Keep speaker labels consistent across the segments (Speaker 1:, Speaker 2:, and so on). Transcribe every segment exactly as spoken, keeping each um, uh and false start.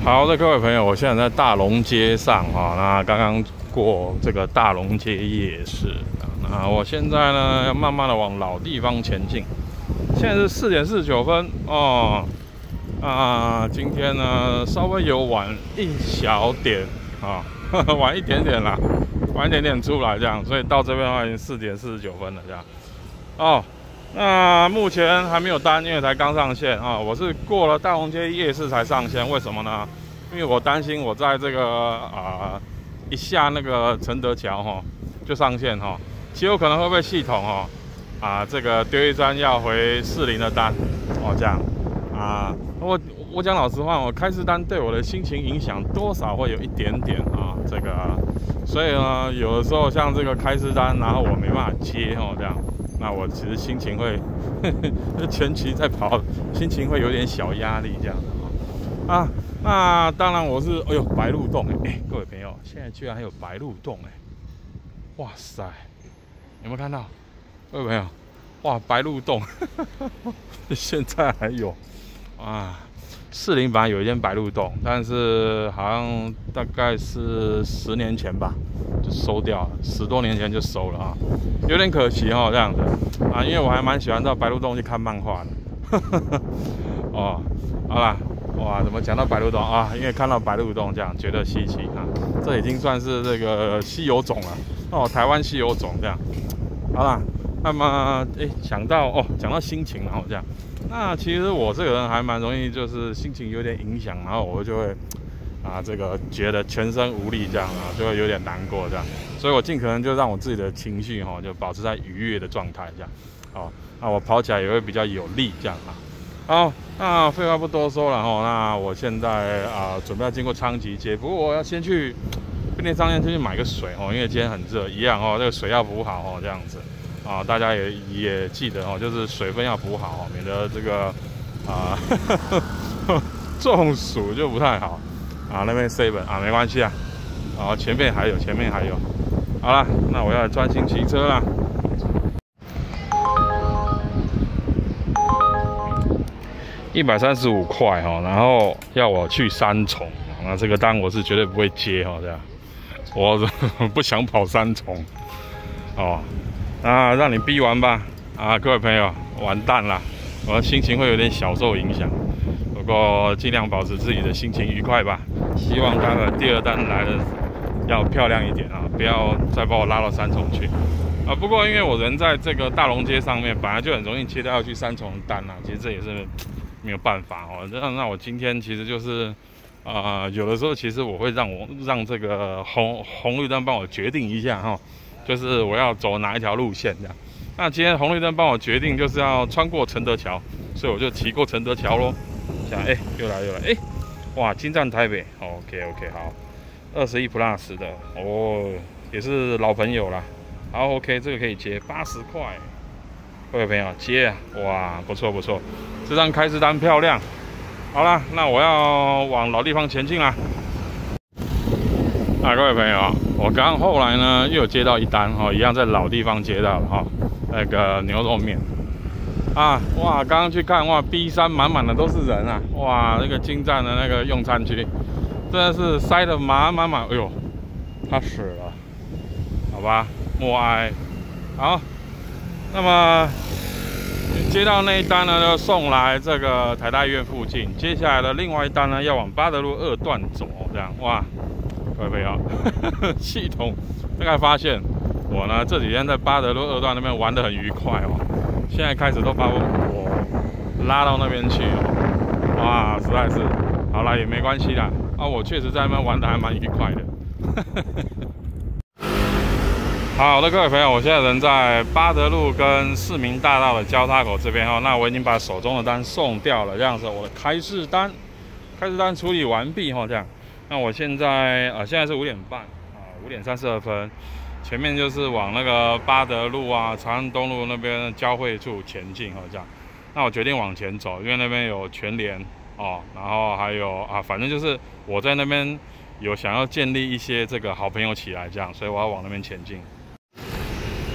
Speaker 1: 好的，各位朋友，我现在在大龙街上啊，那刚刚过这个大龙街夜市啊，那我现在呢要慢慢的往老地方前进。现在是四点四十九分哦，啊，今天呢稍微有晚一小点啊，呵呵晚一点点啦，晚一点点出来这样，所以到这边的话已经四点四十九分了这样。哦。 那目前还没有单，因为才刚上线啊。我是过了大龙街夜市才上线，为什么呢？因为我担心我在这个啊、呃、一下那个承德桥哈就上线哈，极有可能会被系统哦啊这个丢一张要回四零的单哦这样啊。我我讲老实话，我开市单对我的心情影响多少会有一点点啊这个，所以呢有的时候像这个开市单，然后我没办法接哦这样。 那我其实心情会，前期在跑，心情会有点小压力这样的啊。那当然我是，哎呦，白鹿洞哎、欸，各位朋友，现在居然还有白鹿洞哎、欸，哇塞，有没有看到？各位朋友，哇，白鹿洞，现在还有啊。士林本来有一间白鹿洞，但是好像大概是十年前吧。 就收掉了，十多年前就收了啊，有点可惜哦，这样子啊，因为我还蛮喜欢到白鹿洞去看漫画的。哦，好啦，哇，怎么讲到白鹿洞啊？因为看到白鹿洞这样觉得稀奇啊，这已经算是这个稀有种了哦，台湾稀有种这样。好啦，那么哎，想到哦，讲到心情然后这样，那其实我这个人还蛮容易就是心情有点影响，然后我就会。 啊，这个觉得全身无力这样啊，就会有点难过这样，所以我尽可能就让我自己的情绪哈、哦，就保持在愉悦的状态这样，哦，那我跑起来也会比较有力这样啊。好，那废话不多说了哈、哦，那我现在啊准备要经过昌吉街，不过我要先去便利商店先去买个水哦，因为今天很热，一样哦，这个水要补好哦，这样子啊，大家也也记得哦，就是水分要补好哦，免得这个啊中暑就不太好。 啊，那边 seven 啊，没关系啊。好，前面还有，前面还有。好了，那我要专心骑车啦。一百三十五块哈，然后要我去三重，那这个单我是绝对不会接哈，这样。我不想跑三重。哦，那让你逼完吧。啊，各位朋友，完蛋了，我的心情会有点小受影响。 不过尽量保持自己的心情愉快吧。希望待会第二单来的要漂亮一点啊，不要再把我拉到三重去啊。不过因为我人在这个大龙街上面，本来就很容易接到要去三重的单啊。其实这也是没有办法哦。那那我今天其实就是啊、呃，有的时候其实我会让我让这个红红绿灯帮我决定一下哈、哦，就是我要走哪一条路线这样。那今天红绿灯帮我决定就是要穿过承德桥，所以我就骑过承德桥咯。 想哎，又来又来哎，哇！金站台北 ，OK OK， 好，二十一 plus 的哦，也是老朋友啦。好 OK， 这个可以接八十块，各位朋友接啊，哇，不错不错，这张开市单漂亮。好啦，那我要往老地方前进啦。啊，各位朋友，我刚后来呢又有接到一单哈、哦，一样在老地方接到了哈、哦，那个牛肉面。 啊，哇！刚刚去看，哇 ，B 三满满的都是人啊，哇！那个金站的那个用餐区，真的是塞得满满满，哎呦，他死了，好吧，默哀。好，那么接到那一单呢，就送来这个台大医院附近。接下来的另外一单呢，要往八德路二段走，这样，哇！各位朋友，系统大概发现我呢这几天在八德路二段那边玩得很愉快哦。 现在开始都把我我拉到那边去了，哇，实在是，好啦，也没关系啦。啊，我确实在那边玩的还蛮愉快的。好的，各位朋友，我现在人在八德路跟市民大道的交叉口这边哈，那我已经把手中的单送掉了，这样子，我的开市单，开市单处理完毕哈，这样。那我现在啊、呃，现在是五点半啊，五点三十二分。 前面就是往那个八德路啊、长安东路那边的交汇处前进哦，这样。那我决定往前走，因为那边有全联哦，然后还有啊，反正就是我在那边有想要建立一些这个好朋友起来，这样，所以我要往那边前进。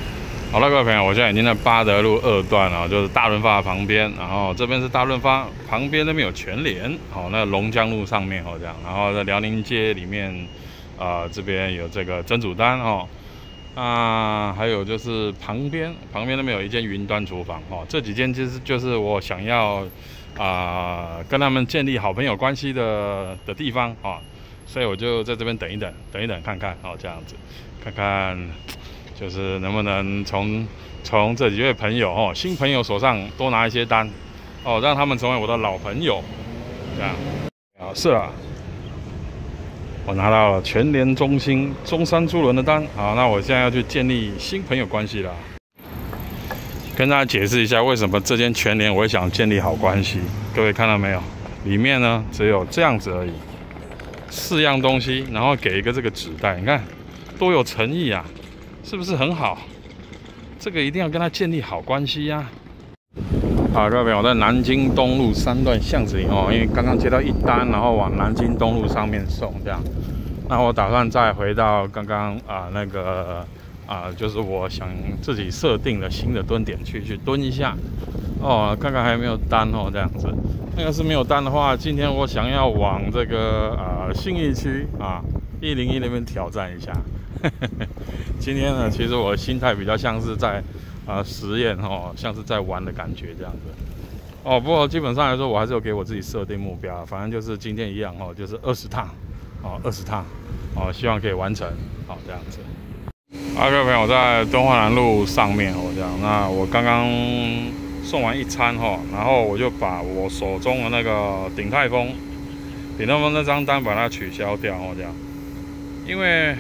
Speaker 1: 好了，各位朋友，我现在已经在八德路二段了，就是大润发旁边，然后这边是大润发旁边那边有全联，好，那龙江路上面哦这样，然后在辽宁街里面，呃，这边有这个蒸煮单哦，啊，还有就是旁边旁边那边有一间云端厨房哦，这几间就是就是我想要啊、呃、跟他们建立好朋友关系的的地方哦，所以我就在这边等一等，等一等看看哦，这样子看看。就是能不能从从这几位朋友哦，新朋友手上多拿一些单哦，让他们成为我的老朋友，这样啊是啊，我拿到了全联中心中山猪轮的单，好，那我现在要去建立新朋友关系了。跟大家解释一下，为什么这间全联我会想建立好关系。各位看到没有？里面呢只有这样子而已，四样东西，然后给一个这个纸袋，你看多有诚意啊！是不是很好？这个一定要跟他建立好关系呀、啊。好，各位朋友，在南京东路三段巷子里哦，因为刚刚接到一单，然后往南京东路上面送这样。那我打算再回到刚刚啊、呃、那个啊、呃，就是我想自己设定的新的蹲点去去蹲一下哦，看看还有没有单哦，这样子。那要是没有单的话，今天我想要往这个啊、呃、信义区啊一零一那边挑战一下。今天呢，其实我的心态比较像是在啊、呃、实验哦，像是在玩的感觉这样子哦。不过基本上来说，我还是有给我自己设定目标，反正就是今天一样哦，就是二十趟哦，二十趟哦，希望可以完成好、哦、这样子。啊，各位朋友，在敦化南路上面哦，这样，那我刚刚送完一餐哈、哦，然后我就把我手中的那个鼎泰丰，鼎泰丰那张单把它取消掉哦，这样，因为。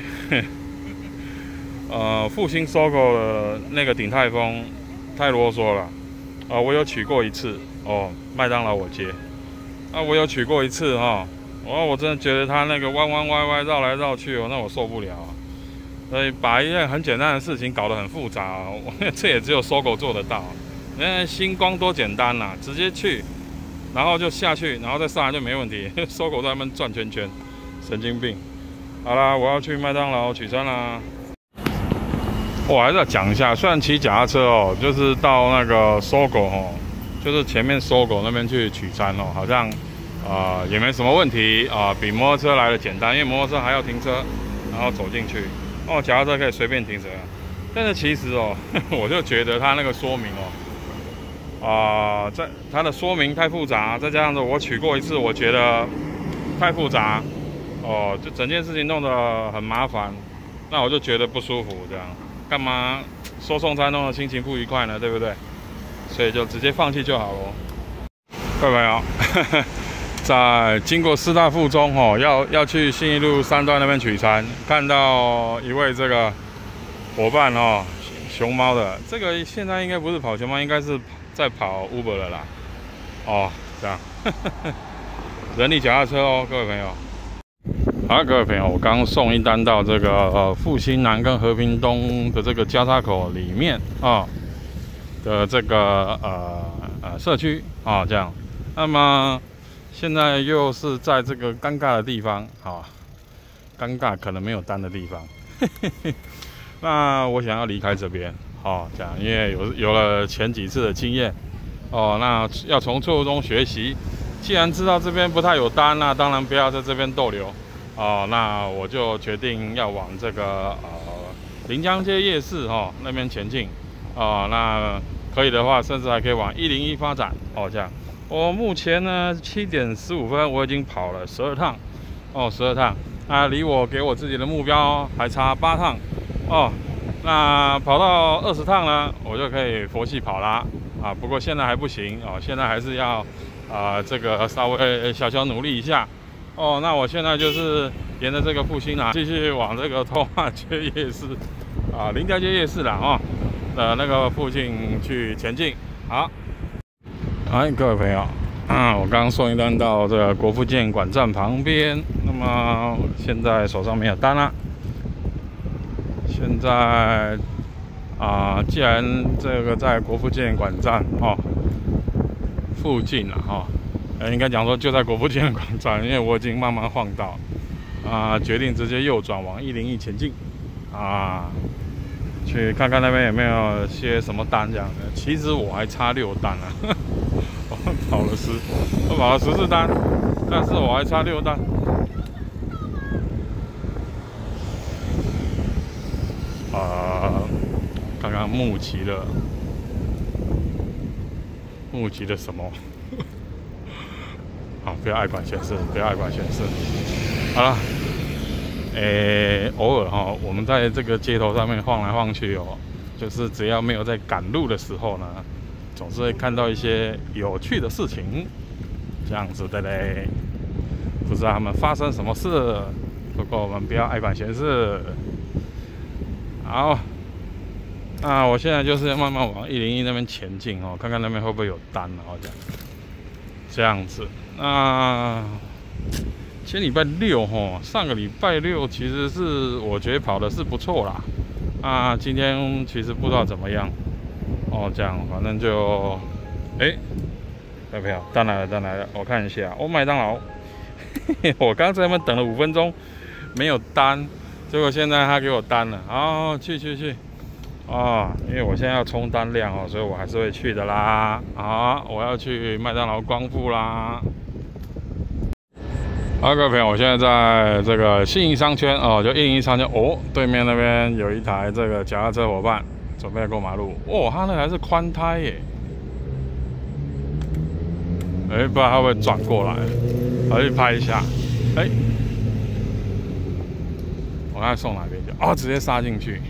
Speaker 1: 呃，复兴收购的那个鼎泰丰太啰嗦了，啊、呃，我有取过一次哦，麦当劳我接，啊，我有取过一次哈，哦，我真的觉得他那个弯弯歪歪绕来绕去哦，那我受不了啊，所以把一件很简单的事情搞得很复杂，我这也只有收购做得到，你看星光多简单呐、啊，直接去，然后就下去，然后再上来就没问题，收购在那边转圈圈，神经病。好啦，我要去麦当劳取餐啦。我还是要讲一下，虽然骑脚踏车哦，就是到那个搜狗哦，就是前面搜狗那边去取餐哦，好像啊、呃、也没什么问题啊、呃，比摩托车来的简单，因为摩托车还要停车，然后走进去哦，脚踏车可以随便停车。但是其实哦，我就觉得它那个说明哦，啊、呃，在它的说明太复杂，再加上子我取过一次，我觉得太复杂哦，就整件事情弄得很麻烦，那我就觉得不舒服这样。干嘛收送餐弄得心情不愉快呢？对不对？所以就直接放弃就好咯。各位朋友，在经过师大附中哦，要要去信义路三段那边取餐，看到一位这个伙伴哦，熊猫的，这个现在应该不是跑熊猫，应该是在跑 Uber 了啦。哦，这样，人力脚踏车哦，各位朋友。好，各位朋友，我刚送一单到这个呃复兴南跟和平东的这个交叉口里面啊、哦、的这个呃呃社区啊、哦、这样，那么现在又是在这个尴尬的地方啊、哦，尴尬可能没有单的地方，那我想要离开这边哦，这样，因为有有了前几次的经验哦，那要从错误中学习，既然知道这边不太有单，那当然不要在这边逗留。哦，那我就决定要往这个呃临江街夜市哦那边前进哦，那可以的话，甚至还可以往一零一发展哦。这样，我目前呢七点十五分，我已经跑了十二趟哦，十二趟，那离我给我自己的目标还差八趟哦。那跑到二十趟呢，我就可以佛系跑啦啊。不过现在还不行哦，现在还是要啊、呃、这个稍微小小努力一下。哦，那我现在就是沿着这个复兴啊，继续往这个通化街夜市啊、临江街夜市啦哦的那个附近去前进。好，哎，各位朋友，啊，我刚刚送一单到这个国父纪念馆站旁边，那么现在手上没有单啦。现在啊，既然这个在国父纪念馆站哦附近了哈。呃，应该讲说就在国父纪念馆站，因为我已经慢慢晃到，啊、呃，决定直接右转往一零一前进，啊， 去看看那边有没有些什么单这样的。其实我还差六单啊，我跑了十，我跑了十四单，但是我还差六单。呃，刚刚募集了，募集了什么？好，不要爱管闲事，不要爱管闲事。好了。 诶，偶尔哈，我们在这个街头上面晃来晃去哦，就是只要没有在赶路的时候呢，总是会看到一些有趣的事情，这样子的嘞。不知道他们发生什么事，不过我们不要爱管闲事。好，那我现在就是慢慢往一零一那边前进哦，看看那边会不会有单哦，这样，这样子。那。 前礼拜六哈，上个礼拜六其实是我觉得跑的是不错啦，啊，今天其实不知道怎么样，哦，这样反正就，哎，各位朋友，单来了，单来了，我看一下，哦，麦当劳，嘿嘿，我刚在那边等了五分钟，没有单，结果现在他给我单了，哦，去去去，哦，因为我现在要冲单量哦，所以我还是会去的啦，啊，我要去麦当劳光复啦。 好，各位朋友，我现在在这个信义商圈哦，就一零一商圈哦，对面那边有一台这个脚踏车伙伴准备过马路哦，他那台是宽胎耶，哎，不知道他会不会转过来，我去拍一下，哎，我看送哪边去哦，直接杀进去，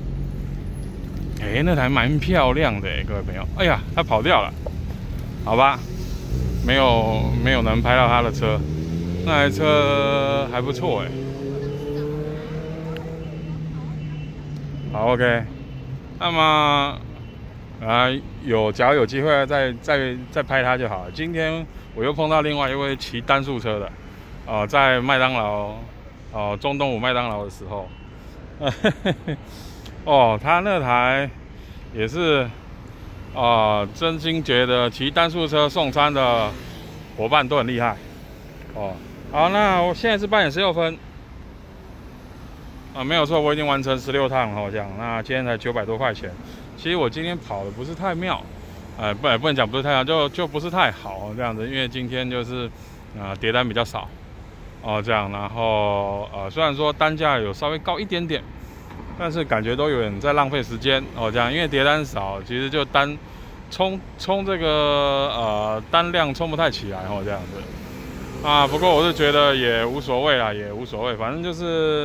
Speaker 1: 哎，那台蛮漂亮的哎，各位朋友，哎呀，他跑掉了，好吧，没有没有能拍到他的车。 那台车还不错哎，好 OK， 那么啊有假如有机会再再再拍它就好了。今天我又碰到另外一位骑单速车的，哦、呃，在麦当劳哦、呃、中东五麦当劳的时候，哦，他那台也是啊、呃，真心觉得骑单速车送餐的伙伴都很厉害哦。 好，那我现在是八点十六分，啊，没有错，我已经完成十六趟了，好像。那今天才九百多块钱。其实我今天跑的不是太妙，呃，不，不能讲不是太妙，就就不是太好这样子，因为今天就是啊、呃、叠单比较少，哦这样，然后呃虽然说单价有稍微高一点点，但是感觉都有点在浪费时间哦这样，因为叠单少，其实就单冲冲这个呃单量冲不太起来哦这样子。 啊，不过我是觉得也无所谓啦，也无所谓，反正就是，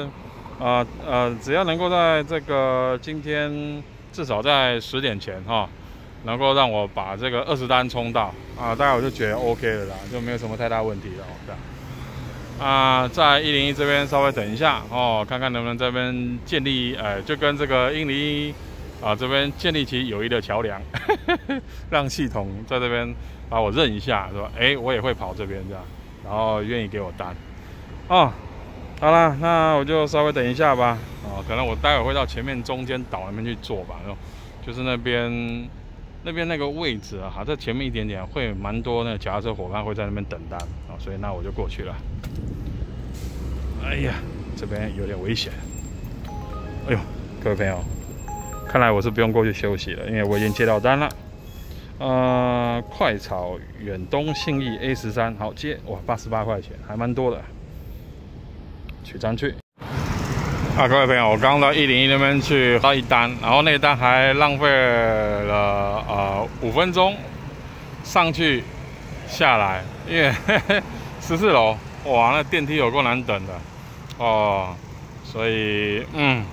Speaker 1: 呃呃，只要能够在这个今天至少在十点前哈，能够让我把这个二十单冲到啊，大概我就觉得 OK 了啦，就没有什么太大问题了，这样。啊，在一零一这边稍微等一下哦，看看能不能这边建立，呃，就跟这个一零一啊这边建立起友谊的桥梁，让系统在这边把我认一下，说，哎，我也会跑这边这样。 然后愿意给我单，哦，好了，那我就稍微等一下吧。哦，可能我待会会到前面中间岛那边去坐吧，就是那边那边那个位置啊，在前面一点点会蛮多那个脚踏车伙伴会在那边等单啊、哦，所以那我就过去了。哎呀，这边有点危险。哎呦，各位朋友，看来我是不用过去休息了，因为我已经接到单了。 呃，快炒远东信义 A 十三，好接哇，八十八块钱，还蛮多的。取单去。啊，各位朋友，我刚到一零一那边去到一单，然后那一单还浪费了呃五分钟上去下来，因为十四楼哇，那电梯有够难等的哦，所以嗯，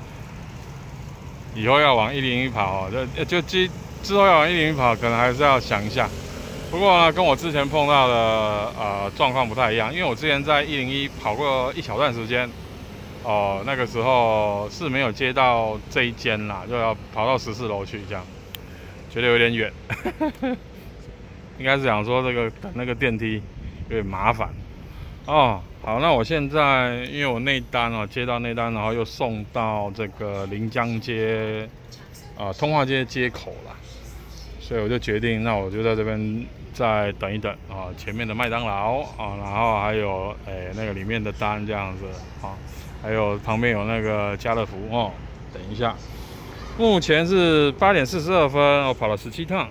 Speaker 1: 以后要往一零一跑，就就基。 之后要往一零一跑，可能还是要想一下。不过呢，跟我之前碰到的呃状况不太一样，因为我之前在一零一跑过一小段时间，哦、呃，那个时候是没有接到这一间啦，就要跑到十四楼去，这样觉得有点远。应该是想说这个等那个电梯有点麻烦哦。好，那我现在因为我内单哦，接到内单，然后又送到这个临江街啊、呃、通化街街口啦。 所以我就决定，那我就在这边再等一等啊，前面的麦当劳啊，然后还有诶、欸、那个里面的单这样子啊，还有旁边有那个家乐福哦，等一下目前是八点四十二分，我跑了十七趟，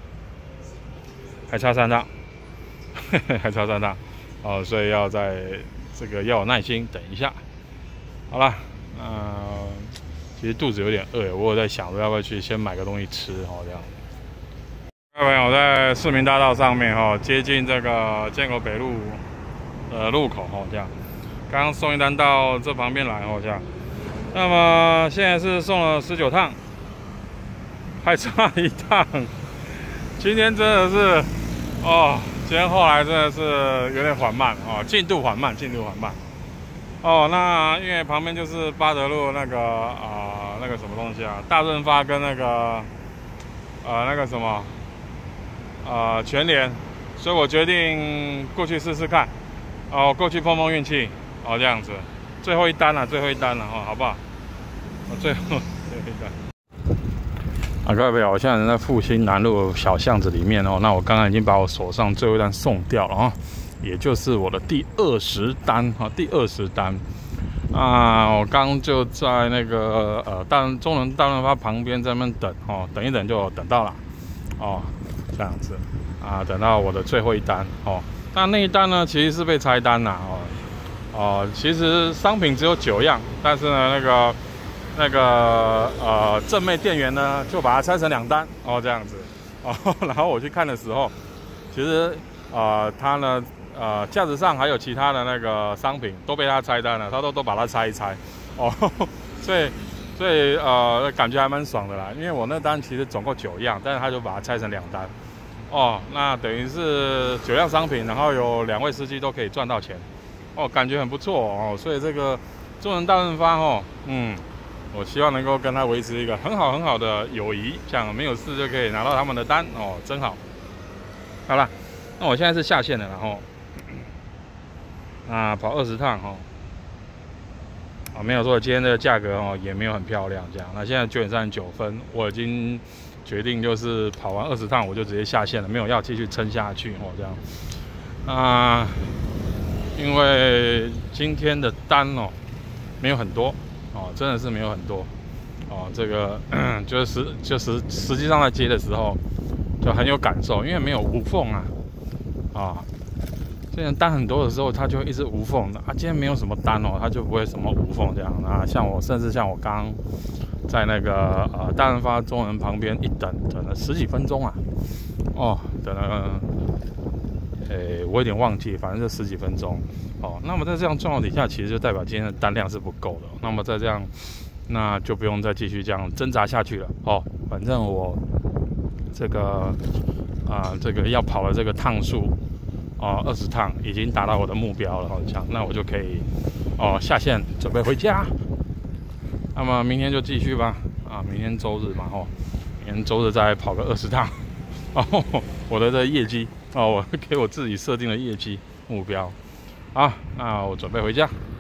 Speaker 1: 还差三趟，还差三趟，哦，所以要在这个要有耐心等一下。好了，呃，其实肚子有点饿，我有在想说要不要去先买个东西吃哦，这样。各位朋友，在市民大道上面哦，接近这个建国北路的路口哦，这样。刚刚送一单到这旁边来哦，这样。那么现在是送了十九趟，还差一趟。今天真的是，哦，今天后来真的是有点缓慢哦，进度缓慢，进度缓慢。哦，那因为旁边就是八德路那个啊、呃、那个什么东西啊，大润发跟那个呃那个什么呃全联，所以我决定过去试试看，哦，过去碰碰运气，哦，这样子。最后一单了，最后一单了哦，好不好？我最后最后一单。啊，各位朋友，我现在人在复兴南路小巷子里面哦。那我刚刚已经把我手上最后一单送掉了啊，也就是我的第二十单啊，第二十单啊。我刚就在那个呃大中仑大润发旁边在那边等哦，等一等就等到了哦，这样子啊，等到我的最后一单哦。那那一单呢，其实是被拆单啦哦。哦，其实商品只有九样，但是呢，那个那个呃正妹店员呢，就把它拆成两单哦，这样子哦。然后我去看的时候，其实呃它呢呃架子上还有其他的那个商品都被他拆单了，他都都把它拆一拆哦，所以所以呃感觉还蛮爽的啦。因为我那单其实总共九样，但是他就把它拆成两单哦，那等于是九样商品，然后有两位司机都可以赚到钱。哦，感觉很不错哦，所以这个中仑大润发哦，嗯，我希望能够跟他维持一个很好很好的友谊，这样没有事就可以拿到他们的单哦，真好。好了，那我现在是下线了，然后啊跑二十趟哈，啊没有说今天的价格哦也没有很漂亮这样。那现在九点三十九分，我已经决定就是跑完二十趟我就直接下线了，没有要继续撑下去哦这样。啊。因为今天的单哦没有很多哦，真的是没有很多哦。这个就是就是实际上在接的时候就很有感受，因为没有无缝啊啊。之前单很多的时候，它就一直无缝的啊。今天没有什么单哦，它就不会什么无缝这样啊。像我甚至像我刚在那个呃大润发中仑旁边一等，等了十几分钟啊，哦，等了。诶，我有点忘记，反正就十几分钟哦。那么在这样状况底下，其实就代表今天的单量是不够的。那么再这样，那就不用再继续这样挣扎下去了哦。反正我这个啊、呃，这个要跑的这个趟数哦，二十趟已经达到我的目标了，好像那我就可以哦下线准备回家。那么明天就继续吧啊，明天周日嘛哦，明天周日再跑个二十趟哦，我的这业绩。哦，我给我自己设定了业绩目标，好，那我准备回家。